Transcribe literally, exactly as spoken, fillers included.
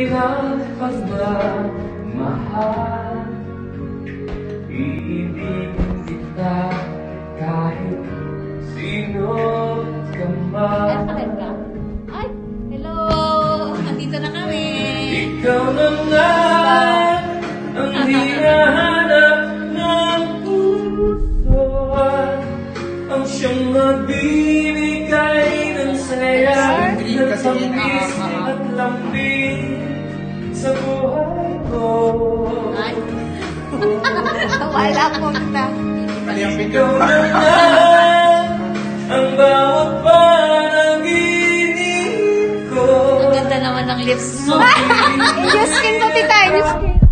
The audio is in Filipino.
ng pagmamahal. Iibigin kita kahit sino ka man. Ay, hello! Andito na kami. Ikaw naman ang hinahanap ng puso, ang siyang magbibigay ng saya, ng tamis at lambing sa buhay ko. Ay, wala po na. Ikaw naman ang bawat panaginip ko. Ang ganda naman ng lips mo. Yung skin ko, tita. Yung skin.